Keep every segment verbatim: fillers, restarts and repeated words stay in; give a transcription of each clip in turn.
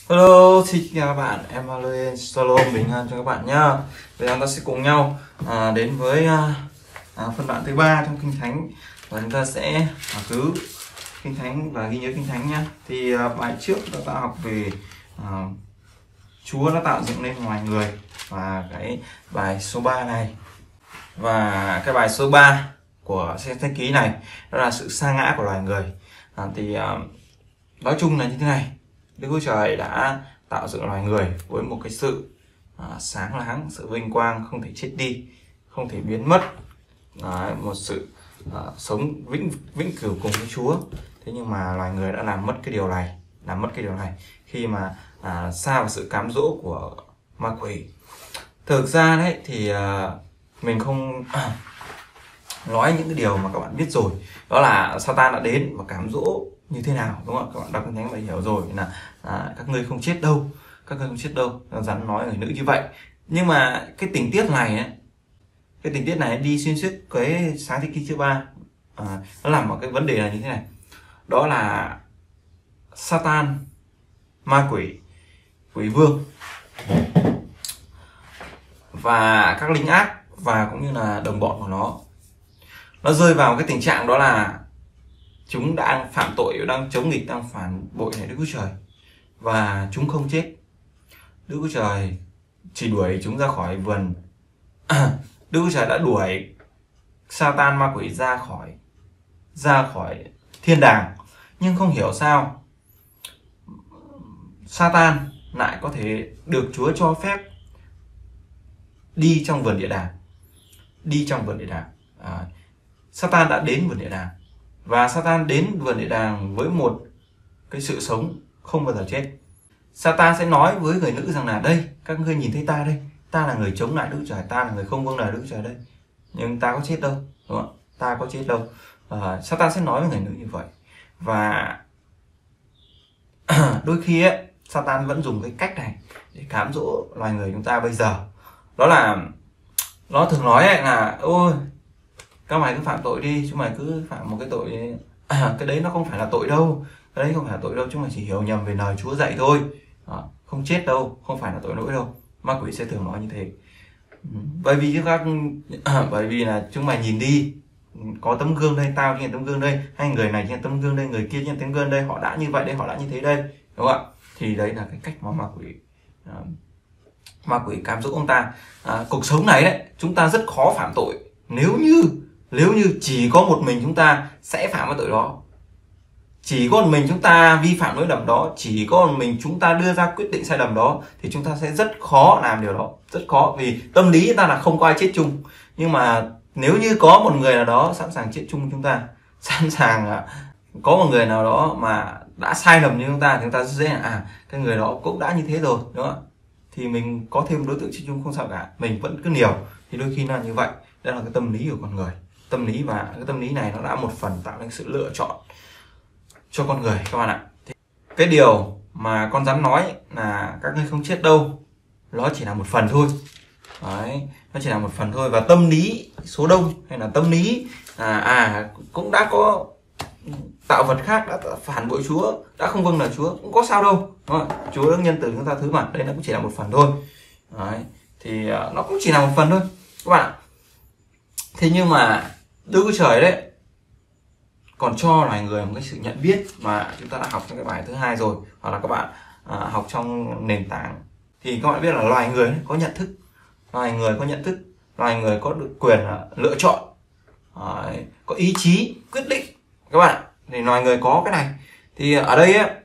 Hello, xin chào các bạn, em Aloy Shalom bình an cho các bạn nhá. Bây giờ chúng ta sẽ cùng nhau à, đến với à, à, phân đoạn thứ ba trong Kinh Thánh và chúng ta sẽ học cứu Kinh Thánh và ghi nhớ Kinh Thánh nhá. Thì à, bài trước chúng ta đã học về à, Chúa đã tạo dựng nên loài người và cái bài số ba này và cái bài số ba của sách Thế Ký này đó là sự sa ngã của loài người. À, thì à, nói chung là như thế này. Đức Chúa Trời đã tạo dựng loài người với một cái sự à, sáng láng, sự vinh quang không thể chết đi, không thể biến mất, à, một sự à, sống vĩnh vĩnh cửu cùng với Chúa. Thế nhưng mà loài người đã làm mất cái điều này, làm mất cái điều này khi mà à, sa vào sự cám dỗ của ma quỷ. Thực ra đấy thì à, mình không à, nói những cái điều mà các bạn biết rồi, đó là Satan đã đến và cám dỗ như thế nào, đúng không? Các bạn đọc Kinh Thánh phải hiểu rồi là à, các ngươi không chết đâu, các ngươi không chết đâu, rắn nói người nữ như vậy. Nhưng mà cái tình tiết này ấy, cái tình tiết này đi xuyên suốt cái sáng thế ký chương ba, à, nó làm một cái vấn đề là như thế này, đó là Satan, ma quỷ, quỷ vương và các linh ác và cũng như là đồng bọn của nó, nó rơi vào cái tình trạng đó là chúng đang phạm tội, đang chống nghịch, đang phản bội lại Đức Chúa Trời và chúng không chết. Đức Chúa Trời chỉ đuổi chúng ra khỏi vườn. Đức Chúa Trời đã đuổi Satan, ma quỷ ra khỏi ra khỏi thiên đàng, nhưng không hiểu sao Satan lại có thể được Chúa cho phép đi trong vườn địa đàng, đi trong vườn địa đàng. À, Satan đã đến vườn địa đàng và Satan đến vườn địa đàng với một cái sự sống không bao giờ chết. Satan sẽ nói với người nữ rằng là đây, các ngươi nhìn thấy ta đây, ta là người chống lại Đức Chúa Trời, ta là người không vâng lời Đức Chúa Trời đây, nhưng ta có chết đâu, đúng không? Ta có chết đâu. À, Satan sẽ nói với người nữ như vậy. Và đôi khi ấy, Satan vẫn dùng cái cách này để cám dỗ loài người chúng ta bây giờ. Đó là nó thường nói ấy là ôi, các mày cứ phạm tội đi, chúng mày cứ phạm một cái tội, à, cái đấy nó không phải là tội đâu, cái đấy không phải là tội đâu, chúng mày chỉ hiểu nhầm về lời Chúa dạy thôi. Đó, không chết đâu, không phải là tội lỗi đâu. Ma quỷ sẽ thường nói như thế. Bởi vì các bởi vì là chúng mày nhìn đi, có tấm gương đây, tao trên tấm gương đây, hay người này trên tấm gương đây, người kia trên tấm gương đây, họ đã như vậy đây, họ đã như thế đây, đúng không ạ? Thì đấy là cái cách mà ma quỷ à, ma quỷ cám dỗ ông ta. À, cuộc sống này đấy, chúng ta rất khó phạm tội nếu như nếu như chỉ có một mình chúng ta sẽ phạm cái tội đó, chỉ có một mình chúng ta vi phạm lỗi lầm đó, chỉ có một mình chúng ta đưa ra quyết định sai lầm đó, thì chúng ta sẽ rất khó làm điều đó, rất khó. Vì tâm lý chúng ta là không có ai chết chung, nhưng mà nếu như có một người nào đó sẵn sàng chết chung chúng ta, sẵn sàng có một người nào đó mà đã sai lầm như chúng ta, thì chúng ta sẽ dễ à cái người đó cũng đã như thế rồi, đúng không ạ? Thì mình có thêm đối tượng chết chung không sao cả, mình vẫn cứ nhiều. Thì đôi khi là như vậy. Đây là cái tâm lý của con người, tâm lý, và cái tâm lý này nó đã một phần tạo nên sự lựa chọn cho con người các bạn ạ. Thì cái điều mà con dám nói là các ngươi không chết đâu, nó chỉ là một phần thôi. Đấy, nó chỉ là một phần thôi. Và tâm lý số đông hay là tâm lý à, à cũng đã có tạo vật khác đã phản bội Chúa, đã không vâng lời Chúa, cũng có sao đâu, đúng không? Chúa đã nhân từ chúng ta thứ mà, đây nó cũng chỉ là một phần thôi. Đấy, thì uh, nó cũng chỉ là một phần thôi các bạn ạ. Thế nhưng mà Đức Chúa Trời đấy còn cho loài người một cái sự nhận biết mà chúng ta đã học trong cái bài thứ hai rồi, hoặc là các bạn à, học trong nền tảng, thì các bạn biết là loài người có nhận thức, loài người có nhận thức, loài người có được quyền lựa chọn, đấy, có ý chí quyết định các bạn. Thì loài người có cái này. Thì ở đây ấy,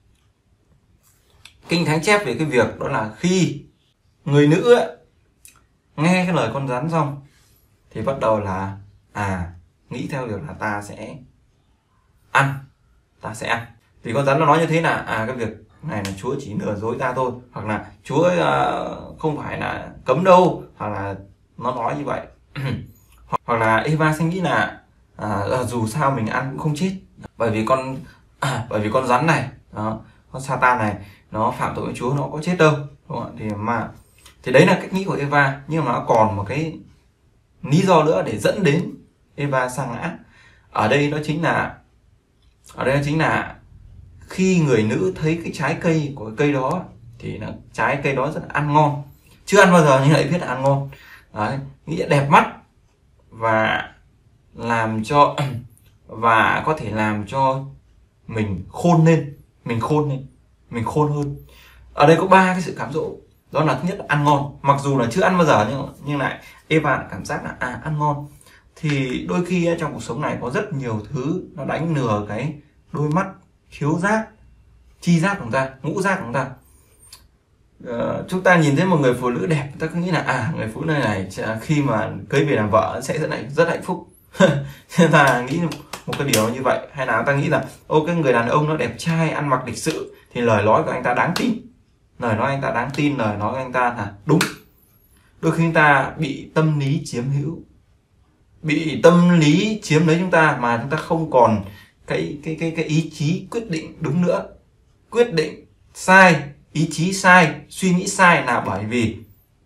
Kinh Thánh chép về cái việc đó là khi người nữ ấy, nghe cái lời con rắn xong thì bắt đầu là à nghĩ theo việc là ta sẽ ăn, ta sẽ ăn. Vì con rắn nó nói như thế là à cái việc này là Chúa chỉ lừa dối ta thôi, hoặc là Chúa uh, không phải là cấm đâu, hoặc là nó nói như vậy. Hoặc là Eva sẽ nghĩ là à, dù sao mình ăn cũng không chết, bởi vì con à, bởi vì con rắn này, đó, con Satan này nó phạm tội với Chúa, nó có chết đâu, đúng không? Thì mà thì đấy là cách nghĩ của Eva, nhưng mà nó còn một cái lý do nữa để dẫn đến Eva sa ngã. Ở đây đó chính là ở đây đó chính là khi người nữ thấy cái trái cây của cái cây đó thì là trái cây đó rất là ăn ngon, chưa ăn bao giờ nhưng lại biết là ăn ngon. Đấy, nghĩa đẹp mắt và làm cho và có thể làm cho mình khôn lên, mình khôn lên, mình khôn hơn. Ở đây có ba cái sự cám dỗ. Đó là thứ nhất là ăn ngon, mặc dù là chưa ăn bao giờ nhưng nhưng lại Eva cảm giác là à ăn ngon. Thì đôi khi trong cuộc sống này có rất nhiều thứ nó đánh lừa cái đôi mắt, khiếu giác, chi giác của chúng ta, ngũ giác của chúng ta. Uh, chúng ta nhìn thấy một người phụ nữ đẹp, ta cứ nghĩ là à người phụ nữ này khi mà cưới về làm vợ sẽ rất hạnh rất hạnh phúc. Chúng ta nghĩ một cái điều như vậy, hay là ta nghĩ là ô cái người đàn ông nó đẹp trai, ăn mặc lịch sự thì lời nói của anh ta đáng tin, lời nói anh ta đáng tin, lời nói của anh ta là đúng. Đôi khi chúng ta bị tâm lý chiếm hữu, bị tâm lý chiếm lấy chúng ta mà chúng ta không còn cái cái cái cái ý chí quyết định đúng nữa, quyết định sai, ý chí sai, suy nghĩ sai là bởi vì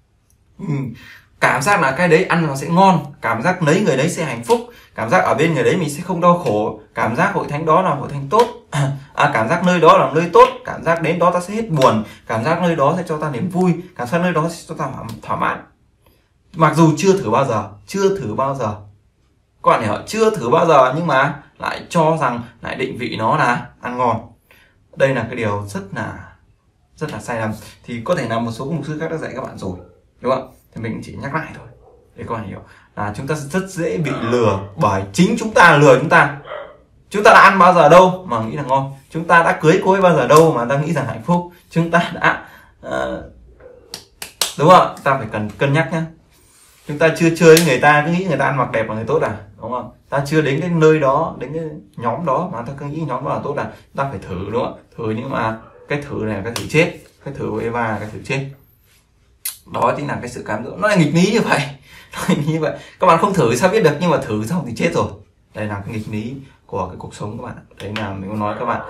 cảm giác là cái đấy ăn nó sẽ ngon, cảm giác lấy người đấy sẽ hạnh phúc, cảm giác ở bên người đấy mình sẽ không đau khổ, cảm giác hội thánh đó là hội thánh tốt, à, cảm giác nơi đó là nơi tốt, cảm giác đến đó ta sẽ hết buồn, cảm giác nơi đó sẽ cho ta niềm vui, cảm giác nơi đó sẽ cho ta thỏa mãn. Mặc dù chưa thử bao giờ, chưa thử bao giờ, các bạn hiểu, chưa thử bao giờ nhưng mà lại cho rằng lại định vị nó là ăn ngon. Đây là cái điều rất là rất là sai lầm. Thì có thể là một số mục sư khác đã dạy các bạn rồi, đúng không? Thì mình chỉ nhắc lại thôi để các bạn hiểu là chúng ta rất dễ bị lừa bởi chính chúng ta lừa chúng ta. Chúng ta đã ăn bao giờ đâu mà nghĩ là ngon, chúng ta đã cưới cô ấy bao giờ đâu mà ta nghĩ rằng hạnh phúc, chúng ta đã uh, đúng không? Ta phải cần cân nhắc nhé. Chúng ta chưa chơi với người ta cứ nghĩ người ta ăn mặc đẹp là người tốt à, đúng không? Ta chưa đến cái nơi đó, đến cái nhóm đó mà ta cứ nghĩ nhóm đó là tốt à, ta phải thử, đúng không? Thử, nhưng mà cái thử này là cái thử chết, cái thử của Eva là cái thử chết. Đó chính là cái sự cám dỗ, nó là nghịch lý như vậy. Nó nghịch lý như vậy. Các bạn không thử sao biết được, nhưng mà thử xong thì chết rồi. Đây là cái nghịch lý của cái cuộc sống các bạn. Đấy là mình muốn nói các bạn.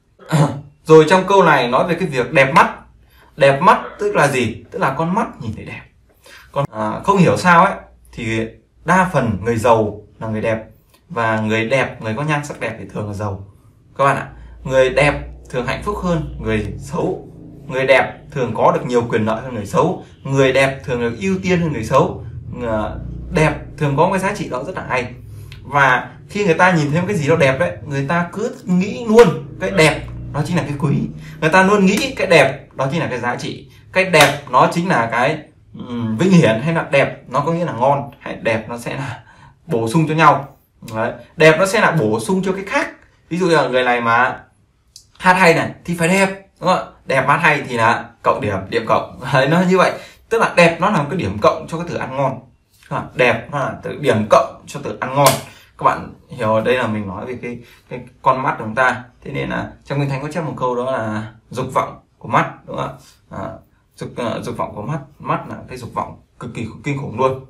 Rồi trong câu này nói về cái việc đẹp mắt. Đẹp mắt tức là gì? Tức là con mắt nhìn thấy đẹp. Còn à, không hiểu sao ấy thì đa phần người giàu là người đẹp, và người đẹp, người có nhan sắc đẹp thì thường là giàu. Các bạn ạ, người đẹp thường hạnh phúc hơn người xấu. Người đẹp thường có được nhiều quyền lợi hơn người xấu. Người đẹp thường được ưu tiên hơn người xấu. Đẹp thường có cái giá trị đó rất là hay. Và khi người ta nhìn thấy cái gì đó đẹp đấy, người ta cứ nghĩ luôn cái đẹp đó chính là cái quý. Người ta luôn nghĩ cái đẹp đó chính là cái giá trị. Cái đẹp nó chính là cái um, vinh hiển, hay là đẹp nó có nghĩa là ngon, hay đẹp nó sẽ là bổ sung cho nhau. Đấy. Đẹp nó sẽ là bổ sung cho cái khác. Ví dụ như là người này mà hát hay này thì phải đẹp, đúng không? Đẹp hát hay thì là cộng điểm, điểm cộng. Đấy, nó như vậy. Tức là đẹp nó là một cái điểm cộng cho cái từ ăn ngon. Đẹp nó là từ điểm cộng cho từ ăn ngon. Các bạn hiểu, đây là mình nói về cái cái con mắt của chúng ta. Thế nên là trong Kinh Thánh có chép một câu đó là dục vọng của mắt, đúng không ạ? À, dục uh, dục vọng của mắt, mắt là cái dục vọng cực kỳ kinh khủng luôn.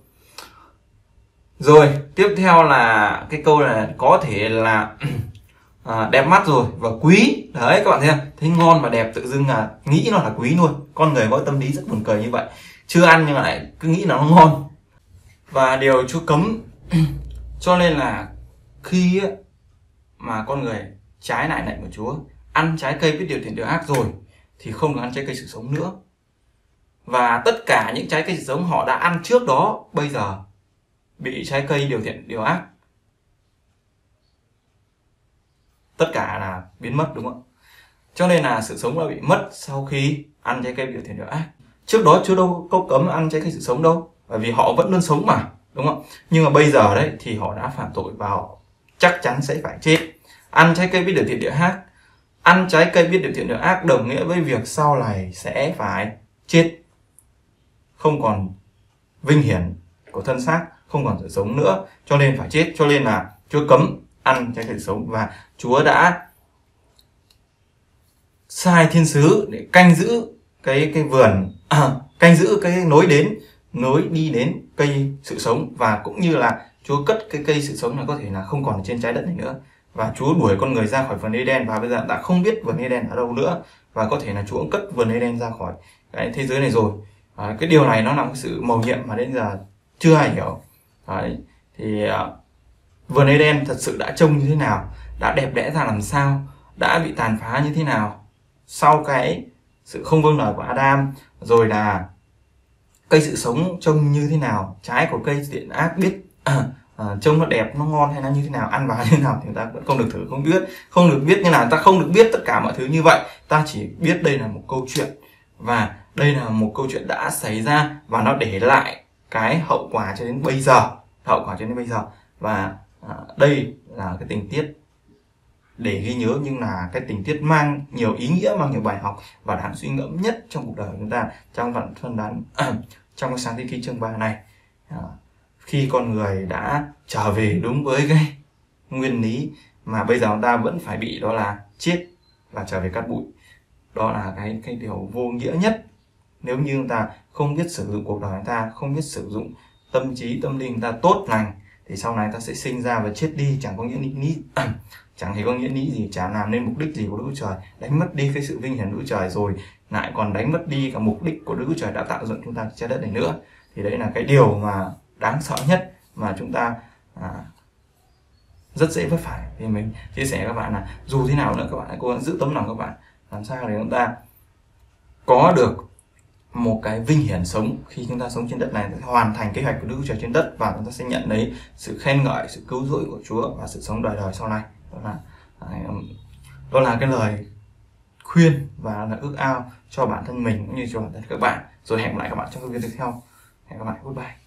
Rồi tiếp theo là cái câu này có thể là à, đẹp mắt rồi và quý. Đấy các bạn thấy không? Thấy ngon và đẹp tự dưng là nghĩ nó là quý luôn. Con người có tâm lý rất buồn cười như vậy, chưa ăn nhưng mà lại cứ nghĩ là nó ngon. Và điều Chúa cấm. Cho nên là khi mà con người trái lại lệnh của Chúa, ăn trái cây biết điều thiện điều ác rồi thì không được ăn trái cây sự sống nữa. Và tất cả những trái cây sự sống họ đã ăn trước đó, bây giờ bị trái cây điều thiện điều ác, tất cả là biến mất, đúng không? Cho nên là sự sống đã bị mất sau khi ăn trái cây điều thiện điều ác. Trước đó Chúa đâu có cấm ăn trái cây sự sống đâu, bởi vì họ vẫn luôn sống mà, đúng không? Nhưng mà bây giờ đấy thì họ đã phạm tội và họ chắc chắn sẽ phải chết. Ăn trái cây biết điều thiện điều ác, ăn trái cây biết điều thiện điều ác đồng nghĩa với việc sau này sẽ phải chết, không còn vinh hiển của thân xác, không còn sự sống nữa, cho nên phải chết. Cho nên là Chúa cấm ăn trái cây sự sống, và Chúa đã sai thiên sứ để canh giữ cái cái vườn, à, canh giữ cái nối đến nối đi đến cây sự sống, và cũng như là Chúa cất cái cây sự sống này có thể là không còn ở trên trái đất này nữa, và Chúa đuổi con người ra khỏi vườn Eden, và bây giờ đã không biết vườn Eden ở đâu nữa, và có thể là Chúa cũng cất vườn Eden ra khỏi cái thế giới này rồi. À, cái điều này nó là một sự mầu nhiệm mà đến giờ chưa ai hiểu. Đấy. Thì uh, vườn Eden thật sự đã trông như thế nào, đã đẹp đẽ ra làm sao, đã bị tàn phá như thế nào sau cái sự không vâng lời của Adam, rồi là cây sự sống trông như thế nào, trái của cây thiện ác biết à, à, trông nó đẹp, nó ngon hay là như thế nào, ăn vào như thế nào thì người ta vẫn không được thử, không biết, không được biết như nào, ta không được biết tất cả mọi thứ như vậy. Ta chỉ biết đây là một câu chuyện, và đây là một câu chuyện đã xảy ra và nó để lại cái hậu quả cho đến bây giờ, hậu quả cho đến bây giờ. Và à, đây là cái tình tiết để ghi nhớ, nhưng là cái tình tiết mang nhiều ý nghĩa, mang nhiều bài học và đáng suy ngẫm nhất trong cuộc đời của chúng ta trong phần phân đoán trong cái sáng thế ký chương ba này. À, khi con người đã trở về đúng với cái nguyên lý mà bây giờ chúng ta vẫn phải bị, đó là chết và trở về cát bụi. Đó là cái cái điều vô nghĩa nhất. Nếu như chúng ta không biết sử dụng cuộc đời chúng ta, không biết sử dụng tâm trí tâm linh chúng ta tốt lành, thì sau này ta sẽ sinh ra và chết đi, chẳng có nghĩa lý chẳng hề có nghĩa lý gì, chả làm nên mục đích gì của Đức Chúa Trời, đánh mất đi cái sự vinh hiển Đức Chúa Trời, rồi lại còn đánh mất đi cả mục đích của Đức Chúa Trời đã tạo dựng chúng ta trên trái đất này nữa. Thì đấy là cái điều mà đáng sợ nhất mà chúng ta à, rất dễ vấp phải. Thì mình chia sẻ với các bạn là dù thế nào nữa các bạn hãy cố gắng giữ tấm lòng các bạn, làm sao để chúng ta có được một cái vinh hiển sống khi chúng ta sống trên đất này, hoàn thành kế hoạch của Đức Chúa Trời trên đất, và chúng ta sẽ nhận lấy sự khen ngợi, sự cứu rỗi của Chúa và sự sống đời đời sau này. Đó là đó là cái lời khuyên và là ước ao cho bản thân mình cũng như cho bản thân các bạn. Rồi hẹn gặp lại các bạn trong video tiếp theo. Hẹn gặp lại, goodbye.